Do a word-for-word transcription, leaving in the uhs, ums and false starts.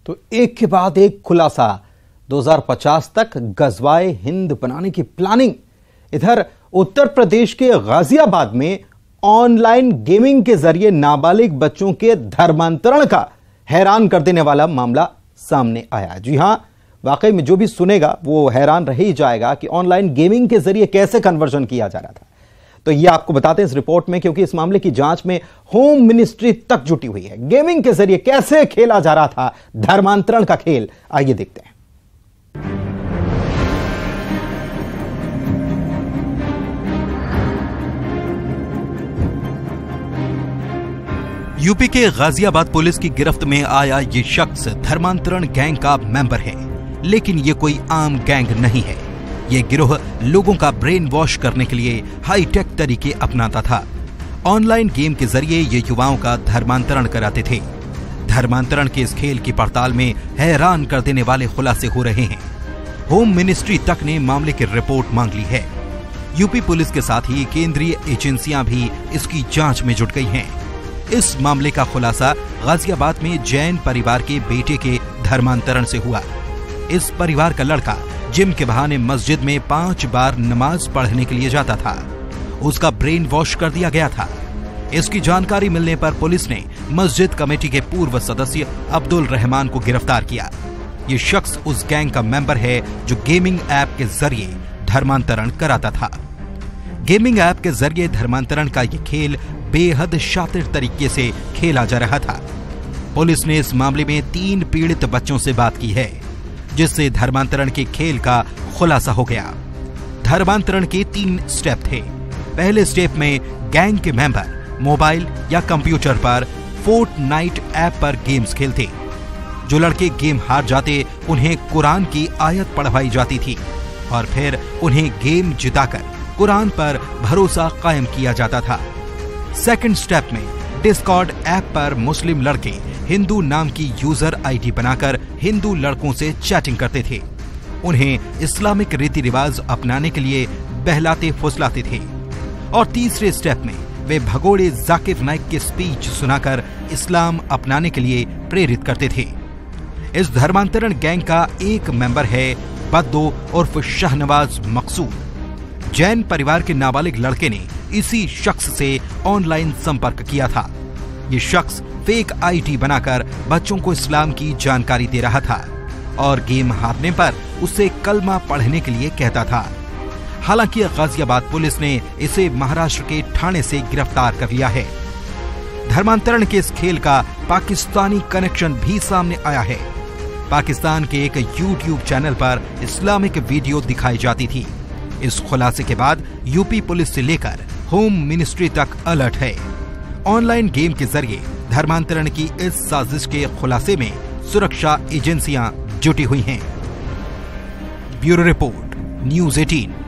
तो एक के बाद एक खुलासा। दो हज़ार पचास तक गजवाए हिंद बनाने की प्लानिंग। इधर उत्तर प्रदेश के गाजियाबाद में ऑनलाइन गेमिंग के जरिए नाबालिग बच्चों के धर्मांतरण का हैरान कर देने वाला मामला सामने आया। जी हां, वाकई में जो भी सुनेगा वो हैरान रह ही जाएगा कि ऑनलाइन गेमिंग के जरिए कैसे कन्वर्जन किया जा रहा था। तो ये आपको बताते हैं इस रिपोर्ट में, क्योंकि इस मामले की जांच में होम मिनिस्ट्री तक जुटी हुई है। गेमिंग के जरिए कैसे खेला जा रहा था धर्मांतरण का खेल, आइए देखते हैं। यूपी के गाजियाबाद पुलिस की गिरफ्त में आया ये शख्स धर्मांतरण गैंग का मेंबर है, लेकिन ये कोई आम गैंग नहीं है। ये गिरोह लोगों का ब्रेन वॉश करने के लिए हाईटेक तरीके अपनाता था। ऑनलाइन गेम के जरिए ये युवाओं का धर्मांतरण कराते थे। धर्मांतरण के इस खेल की पड़ताल में हैरान कर देने वाले खुलासे हो रहे हैं। होम मिनिस्ट्री तक ने मामले की रिपोर्ट मांग ली है। यूपी पुलिस के साथ ही केंद्रीय एजेंसियां भी इसकी जांच में जुट गई हैं। इस मामले का खुलासा गाजियाबाद में जैन परिवार के बेटे के धर्मांतरण से हुआ। इस परिवार का लड़का जिम के बहाने मस्जिद में पांच बार नमाज पढ़ने के लिए जाता था। उसका ब्रेन वॉश कर दिया गया था। इसकी जानकारी मिलने पर पुलिस ने मस्जिद कमेटी के पूर्व सदस्य अब्दुल रहमान को गिरफ्तार किया। ये शख्स उस गैंग का मेंबर है जो गेमिंग ऐप के जरिए धर्मांतरण कराता था। गेमिंग ऐप के जरिए धर्मांतरण का ये खेल बेहद शातिर तरीके से खेला जा रहा था। पुलिस ने इस मामले में तीन पीड़ित बच्चों से बात की है, जिससे धर्मांतरण के खेल का खुलासा हो गया। धर्मांतरण के तीन स्टेप थे। पहले स्टेप में गैंग के मेंबर मोबाइल या कंप्यूटर पर फोर्टनाइट ऐप पर गेम्स खेलते। जो लड़के गेम हार जाते उन्हें कुरान की आयत पढ़वाई जाती थी और फिर उन्हें गेम जिताकर कुरान पर भरोसा कायम किया जाता था। सेकंड स्टेप में डिस्कॉर्ड ऐप पर मुस्लिम लड़के हिंदू नाम की यूजर आईडी बनाकर हिंदू लड़कों से चैटिंग करते थे। उन्हें इस्लामिक रीति रिवाज अपनाने के लिए बहलाते फुसलाते थे। और तीसरे स्टेप में वे भगोड़े जाकिर नाइक के स्पीच सुनाकर इस्लाम अपनाने के लिए प्रेरित करते थे। इस धर्मांतरण गैंग का एक मेंबर है बद्दो उर्फ शाहनवाज मकसूद। जैन परिवार के नाबालिग लड़के ने इसी शख्स से ऑनलाइन संपर्क किया था। ये शख्स फेक आईडी बनाकर बच्चों को इस्लाम की जानकारी दे रहा था और गेम हारने पर उसे कलमा पढ़ने के लिए कहता था। हालांकि गाजियाबाद पुलिस ने इसे महाराष्ट्र के ठाणे से गिरफ्तार कर लिया है। धर्मांतरण के इस खेल का पाकिस्तानी कनेक्शन भी सामने आया है। पाकिस्तान के एक यूट्यूब चैनल पर इस्लामिक वीडियो दिखाई जाती थी। इस खुलासे के बाद यूपी पुलिस से लेकर होम मिनिस्ट्री तक अलर्ट है। ऑनलाइन गेम के जरिए धर्मांतरण की इस साजिश के खुलासे में सुरक्षा एजेंसियां जुटी हुई हैं। ब्यूरो रिपोर्ट, न्यूज़ अठारह।